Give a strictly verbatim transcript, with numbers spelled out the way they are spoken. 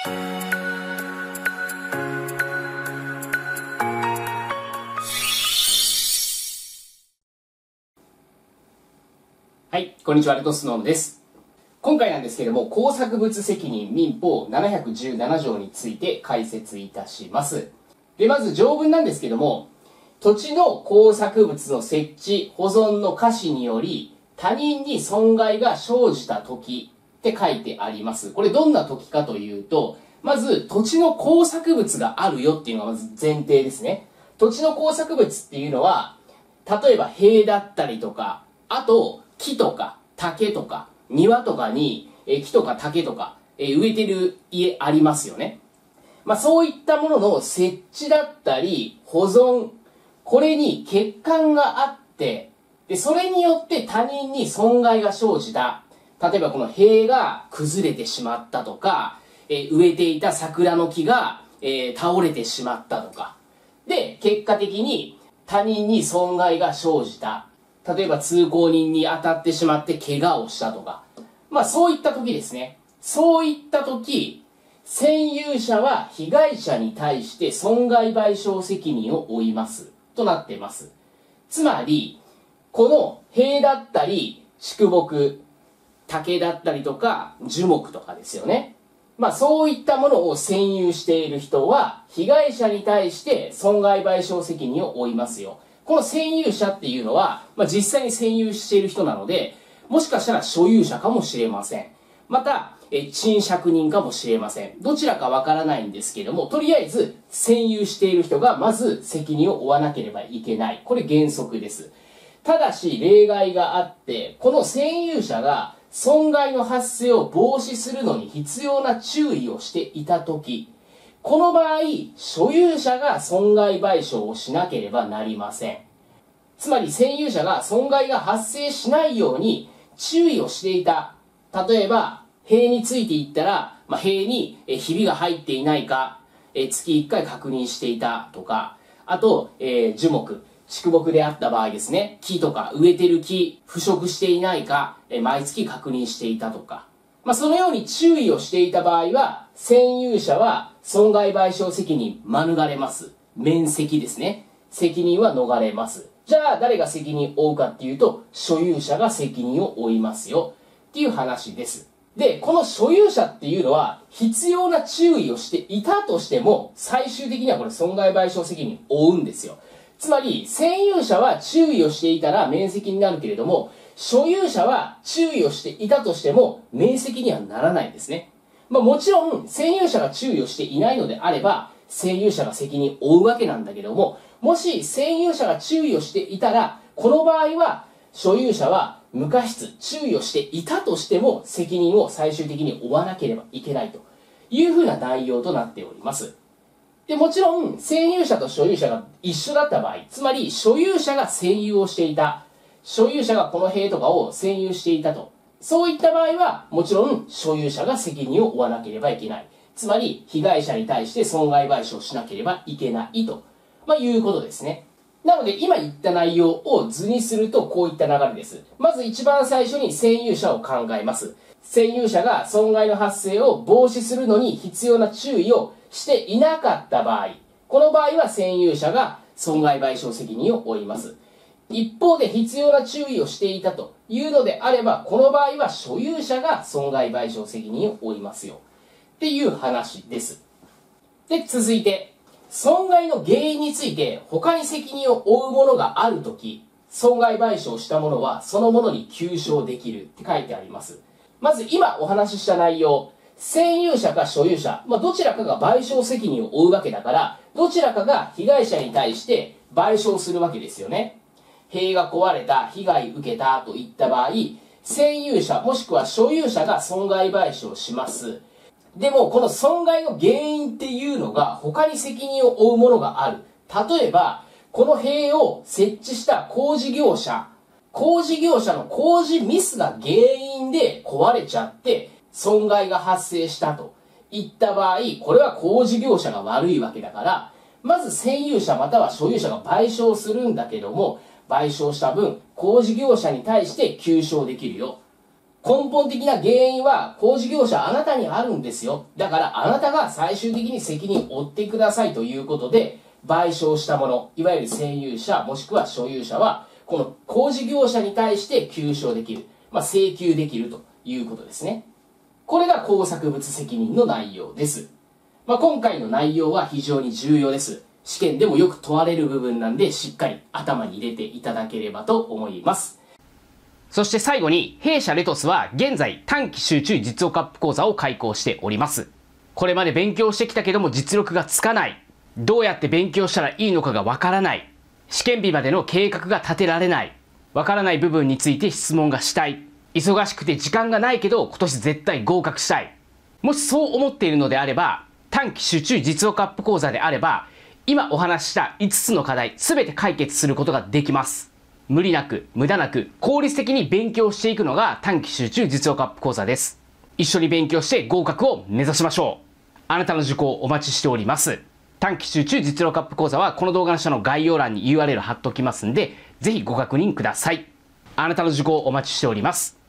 はい、こんにちは、レトスノームです。今回なんですけれども、工作物責任民法ななひゃくじゅうなな条について解説いたします。で、まず条文なんですけども、土地の工作物の設置、保存の可視により、他人に損害が生じた時って書いてあります。これどんな時かというと、まず土地の工作物があるよっていうのがまず前提ですね。土地の工作物っていうのは、例えば塀だったりとか、あと木とか竹とか庭とかにえ木とか竹とかえ植えてる家ありますよね。まあそういったものの設置だったり保存、これに欠陥があって、で、それによって他人に損害が生じた。例えばこの塀が崩れてしまったとか、え植えていた桜の木が、えー、倒れてしまったとか。で、結果的に他人に損害が生じた。例えば通行人に当たってしまって怪我をしたとか。まあそういった時ですね。そういった時、占有者は被害者に対して損害賠償責任を負います。となっています。つまり、この塀だったり、竹木、竹だったりとか、樹木とかですよね。まあそういったものを占有している人は、被害者に対して損害賠償責任を負いますよ。この占有者っていうのは、まあ、実際に占有している人なので、もしかしたら所有者かもしれません。また、え賃借人かもしれません。どちらかわからないんですけども、とりあえず占有している人がまず責任を負わなければいけない。これ原則です。ただし例外があって、この占有者が損害の発生を防止するのに必要な注意をしていたとき、この場合、所有者が損害賠償をしなければなりません。つまり、占有者が損害が発生しないように注意をしていた。例えば、塀についていったら、まあ、塀にひびが入っていないか、え月いっかい確認していたとか、あと、えー、樹木、竹木であった場合ですね、木とか植えてる木、腐食していないか、え毎月確認していたとか、まあ、そのように注意をしていた場合は、占有者は損害賠償責任免れます。免責ですね。責任は逃れます。じゃあ、誰が責任を負うかっていうと、所有者が責任を負いますよ。っていう話です。で、この所有者っていうのは、必要な注意をしていたとしても、最終的にはこれ損害賠償責任を負うんですよ。つまり、占有者は注意をしていたら免責になるけれども、所有者は注意をしていたとしても、免責にはならないんですね。まあもちろん、占有者が注意をしていないのであれば、占有者が責任を負うわけなんだけども、もし占有者が注意をしていたら、この場合は、所有者は無過失、注意をしていたとしても、責任を最終的に負わなければいけないというふうな内容となっております。で、もちろん、占有者と所有者が一緒だった場合、つまり、所有者が占有をしていた、所有者がこの塀とかを占有していたと。そういった場合は、もちろん所有者が責任を負わなければいけない。つまり、被害者に対して損害賠償しなければいけないと、まあ、いうことですね。なので、今言った内容を図にすると、こういった流れです。まず一番最初に占有者を考えます。占有者が損害の発生を防止するのに必要な注意をしていなかった場合、この場合は占有者が損害賠償責任を負います。一方で必要な注意をしていたというのであれば、この場合は所有者が損害賠償責任を負いますよ。っていう話です。で、続いて、損害の原因について他に責任を負うものがあるとき、損害賠償したものはそのものに求償できるって書いてあります。まず今お話しした内容、占有者か所有者、まあ、どちらかが賠償責任を負うわけだから、どちらかが被害者に対して賠償するわけですよね。塀が壊れた、被害受けたといった場合、占有者もしくは所有者が損害賠償します。でも、この損害の原因っていうのが他に責任を負うものがある。例えば、この塀を設置した工事業者、工事業者の工事ミスが原因で壊れちゃって損害が発生したといった場合、これは工事業者が悪いわけだから、まず占有者または所有者が賠償するんだけども、賠償した分、工事業者に対して求償できるよ。 根本的な原因は工事業者あなたにあるんですよ。だからあなたが最終的に責任を負ってくださいということで、賠償したもの、いわゆる占有者もしくは所有者は、この工事業者に対して求償できる、まあ、請求できるということですね。これが工作物責任の内容です。まあ、今回の内容は非常に重要です。試験でもよく問われる部分なんで、しっかり頭に入れていただければと思います。そして最後に、弊社レトスは現在短期集中実用アップ講座を開講しております。これまで勉強してきたけども実力がつかない。どうやって勉強したらいいのかがわからない。試験日までの計画が立てられない。わからない部分について質問がしたい。忙しくて時間がないけど今年絶対合格したい。もしそう思っているのであれば、短期集中実用アップ講座であれば、今お話ししたいつつの課題全て解決することができます。無理なく、無駄なく、効率的に勉強していくのが短期集中実用アップ講座です。一緒に勉強して合格を目指しましょう。あなたの受講お待ちしております。短期集中実用アップ講座はこの動画の下の概要欄に ユーアールエル 貼っておきますんで、ぜひご確認ください。あなたの受講お待ちしております。